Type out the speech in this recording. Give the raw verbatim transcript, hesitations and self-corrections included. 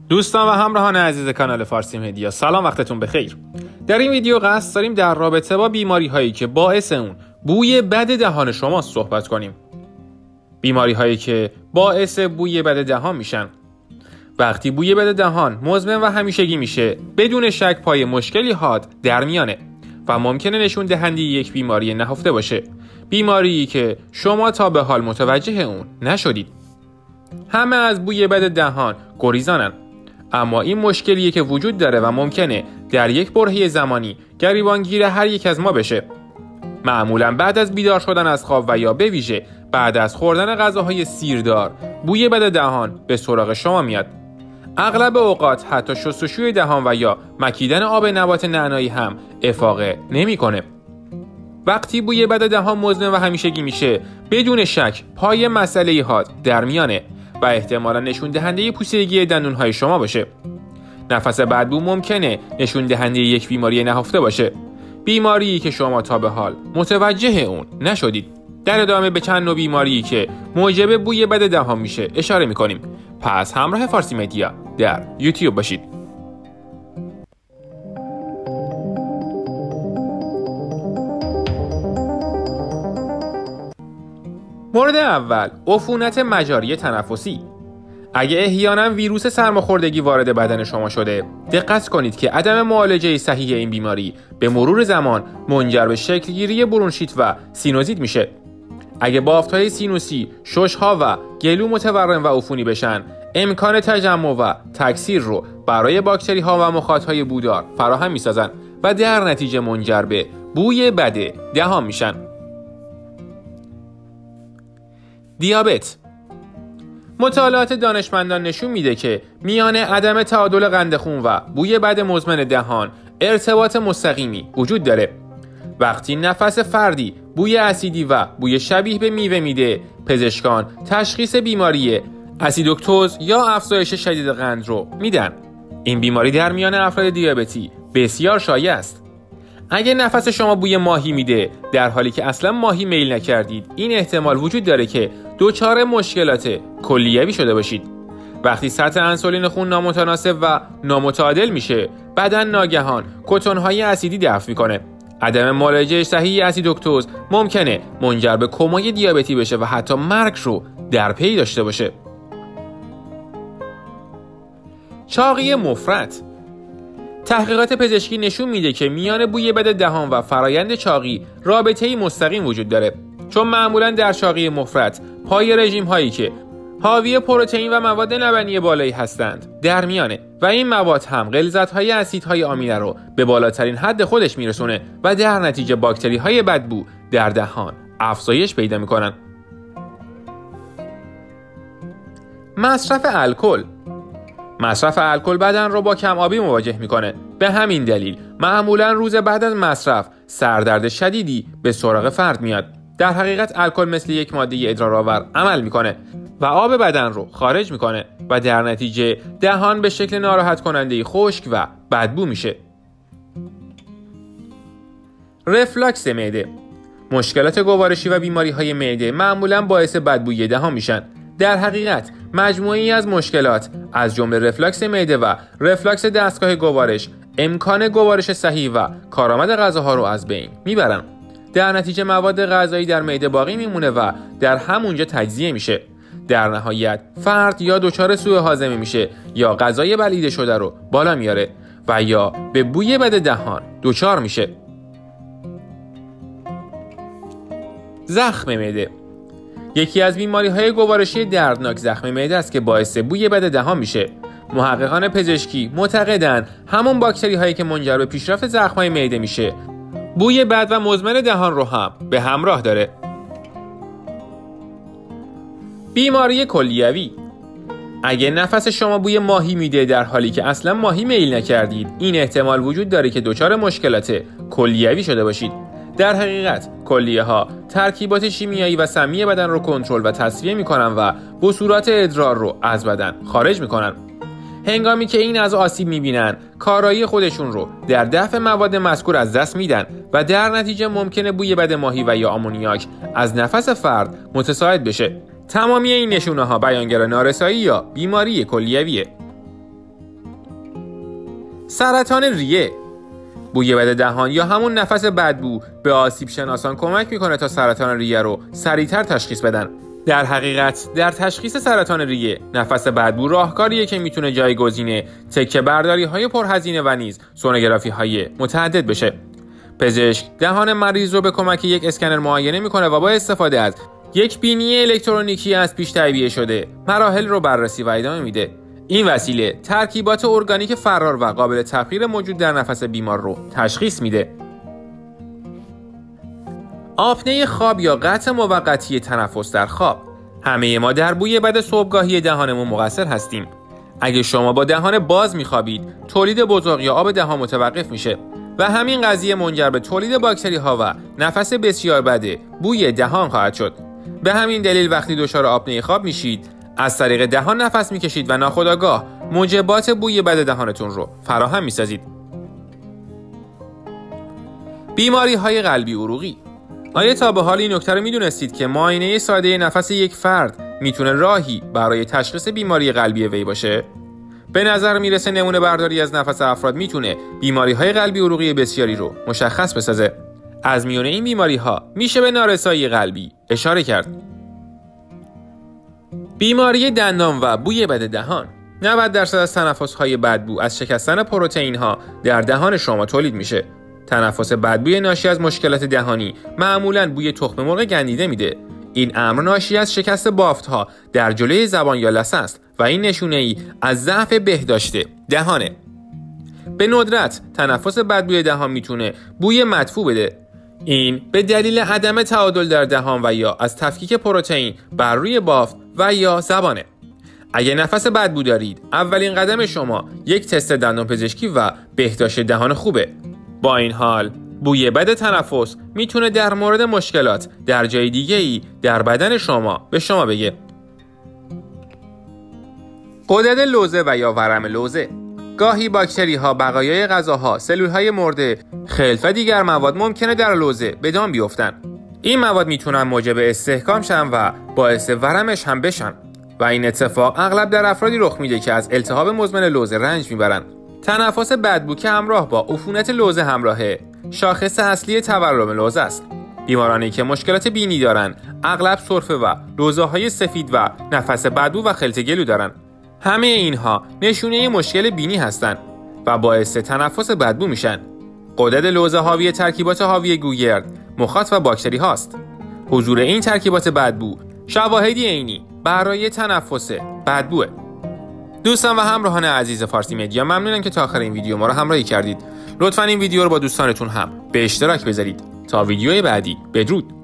دوستان و همراهان عزیز کانال فارسی مدیا، سلام، وقتتون بخیر. در این ویدیو قصد داریم در رابطه با بیماری هایی که باعث اون بوی بد دهان شما صحبت کنیم. بیماری هایی که باعث بوی بد دهان میشن. وقتی بوی بد دهان مزمن و همیشگی میشه، بدون شک پای مشکلی حاد در میانه و ممکنه نشون دهنده یک بیماری نهفته باشه، بیماری که شما تا به حال متوجه اون نشدید. همه از بوی بد دهان گریزانن، اما این مشکلیه که وجود داره و ممکنه در یک برهه زمانی گریبانگیر هر یک از ما بشه. معمولا بعد از بیدار شدن از خواب و یا به ویژه بعد از خوردن غذاهای سیردار، بوی بد دهان به سراغ شما میاد. اغلب اوقات حتی شستشوی دهان و یا مکیدن آب نبات نعنایی هم افاقه نمیکنه. وقتی بوی بد دهان مزمن و همیشگی میشه، بدون شک پای مسئله حاد در میانه و احتمالا نشون دهنده پوسیدگی دندونهای شما باشه. نفس بدبو ممکنه نشون دهنده یک بیماری نهفته باشه، بیماری که شما تا به حال متوجه اون نشدید. در ادامه به چند نوع بیماری که موجب بوی بد دهان میشه اشاره میکنیم. پس همراه فارسی مدیا در یوتیوب باشید. مورد اول، عفونت مجاری تنفسی. اگه احیانا ویروس سرماخوردگی وارد بدن شما شده، دقت کنید که عدم معالجه صحیح این بیماری به مرور زمان منجر به شکلگیری برونشیت و سینوزیت میشه. اگه بافت‌های سینوسی، شش‌ها و گلو متورم و عفونی بشن، امکان تجمع و تکثیر رو برای باکتری‌ها و مخاط‌های بودار فراهم می‌سازن و در نتیجه منجر به بوی بد دهان میشن. دیابت. مطالعات دانشمندان نشون میده که میان عدم تعادل قند خون و بوی بد مزمن دهان ارتباط مستقیمی وجود داره. وقتی نفس فردی بوی اسیدی و بوی شبیه به میوه میده، پزشکان تشخیص بیماری اسیدوکتوز یا افزایش شدید قند رو میدن. این بیماری در میان افراد دیابتی بسیار شایع است. اگه نفس شما بوی ماهی میده در حالی که اصلا ماهی میل نکردید، این احتمال وجود داره که دچار مشکلات کلیوی شده باشید. وقتی سطح انسولین خون نامتناسب و نامتعادل میشه، بدن ناگهان کتون‌های اسیدی دفع میکنه. عدم معالجه صحیح اسیدوکتوز ممکنه منجر به کمای دیابتی بشه و حتی مرگ رو در پی داشته باشه. چاقی مفرط. تحقیقات پزشکی نشون میده که میان بوی بد دهان و فرایند چاقی رابطه‌ای مستقیم وجود داره، چون معمولا در چاقی مفرط پای رژیم هایی که حاوی پروتئین و مواد لبنی بالایی هستند در میانه و این مواد هم غلظت های اسیدهای آمینه رو به بالاترین حد خودش میرسونه و در نتیجه باکتری های بدبو در دهان افزایش پیدا میکنن. مصرف الکل. مصرف الکل بدن رو با کم آبی مواجه میکنه. به همین دلیل معمولا روز بعد از مصرف سردرد شدیدی به سراغ فرد میاد. در حقیقت الکل مثل یک ماده ادرارآور عمل میکنه و آب بدن رو خارج میکنه و در نتیجه دهان به شکل ناراحت کننده خشک و بدبو میشه. رفلاکس معده. مشکلات گوارشی و بیماری های معده معمولا باعث بدبویی دهان میشن. در حقیقت مجموعی از مشکلات از جمله رفلاکس معده و رفلاکس دستگاه گوارش امکان گوارش صحیح و کارآمد غذاها رو از بین میبرن. در نتیجه مواد غذایی در معده باقی میمونه و در همونجا تجزیه میشه. در نهایت فرد یا دچار سوء هاضمه میشه یا غذای بلعیده شده رو بالا میاره و یا به بوی بد دهان دچار میشه. زخم معده. یکی از بیماری‌های گوارشی دردناک زخم معده است که باعث بوی بد دهان میشه. محققان پزشکی معتقدن همون باکتری‌هایی که منجر به پیشرفت زخم‌های معده میشه، بوی بد و مزمن دهان رو هم به همراه داره. بیماری کلیوی. اگه نفس شما بوی ماهی میده در حالی که اصلا ماهی میل نکردید، این احتمال وجود داره که دچار مشکلات کلیوی شده باشید. در حقیقت کلیه ها ترکیبات شیمیایی و سمی بدن رو کنترل و تصفیه میکنن و بصورات ادرار رو از بدن خارج میکنن. هنگامی که این از آسیب میبینن، کارایی خودشون رو در دفع مواد مذکور از دست میدن و در نتیجه ممکنه بوی بد ماهی و یا آمونیاک از نفس فرد متصاعد بشه. تمامی این نشونه ها بیانگر نارسایی یا بیماری کلیویه. سرطان ریه. بوی بد دهان یا همون نفس بدبو به آسیب شناسان کمک میکنه تا سرطان ریه رو سریعتر تشخیص بدن. در حقیقت در تشخیص سرطان ریه نفس بدبو راهکاریه که میتونه جایگزین تکه برداری های پرهزینه و نیز سونوگرافی های متعدد بشه. پزشک دهان مریض رو به کمک یک اسکنر معاینه میکنه و با استفاده از یک بینی الکترونیکی از پیش تعبیه شده مراحل رو بررسی و ادامه میده. این وسیله ترکیبات ارگانیک فرار و قابل تغییر موجود در نفس بیمار رو تشخیص میده. آپنه خواب یا قطع موقتی تنفس در خواب. همه ما در بوی بد صبحگاهی دهانمون مقصر هستیم. اگه شما با دهان باز میخوابید، تولید بزاق یا آب دهان متوقف میشه و همین قضیه منجر به تولید باکتری ها و نفس بسیار بد بوی دهان خواهد شد. به همین دلیل وقتی دچار آپنه خواب میشید، از طریق دهان نفس میکشید و ناخودآگاه موجبات بوی بد دهانتون رو فراهم میسازید. بیماری های قلبی عروقی. آیا تا به حال این نکته رو میدونستید که معاینه ساده نفس یک فرد میتونه راهی برای تشخیص بیماری قلبی وی باشه؟ به نظر میرسه نمونه برداری از نفس افراد میتونه بیماری های قلبی عروقی بسیاری رو مشخص بسازه. از میون این بیماری ها میشه به نارسایی قلبی اشاره کرد. بیماری دندان و بوی بد دهان. نود درصد از تنفس‌های بدبو از شکستن پروتئین‌ها در دهان شما تولید میشه. تنفس بدبوی ناشی از مشکلات دهانی معمولاً بوی تخم مرغ گندیده میده. این امر ناشی از شکست بافت‌ها در جلوی زبان یا لثه است و این نشونه‌ای از ضعف بهداشت دهانه. به ندرت تنفس بدبوی دهان میتونه بوی مدفوع بده. این به دلیل عدم تعادل در دهان و یا از تفکیک پروتئین بر روی بافت و یا زبانه. اگه نفس بدبو دارید، اولین قدم شما یک تست دندان پزشکی و بهداشت دهان خوبه. با این حال بوی بد تنفس میتونه در مورد مشکلات در جای دیگه‌ای در بدن شما به شما بگه. غدد لوزه و یا ورم لوزه. گاهی باکتری ها، بقایای غذاها، سلول های مرده، خلط و دیگر مواد ممکنه در لوزه به دام بیفتن. این مواد میتونن موجب استحکام شن و باعث ورمش هم بشن و این اتفاق اغلب در افرادی رخ میده که از التهاب مزمن لوزه رنج میبرن. تنفس بدبو که همراه با عفونت لوزه همراهه، شاخص اصلی تورم لوزه است. بیمارانی که مشکلات بینی دارن اغلب سرفه و لوزه‌های سفید و نفس بدبو و خلط گلو دارن. همه اینها نشونه مشکل بینی هستند و باعث تنفس بدبو میشن. غدد لوزه حاوی ترکیبات حاوی گوگرد، مخاط و باکتری هاست. حضور این ترکیبات بدبو شواهدی عینی برای تنفس بدبوه. دوستان و همراهان عزیز فارسی مدیا، ممنونم که تا آخر این ویدیو ما رو همراهی کردید. لطفاً این ویدیو رو با دوستانتون هم به اشتراک بذارید. تا ویدیوی بعدی، بدرود.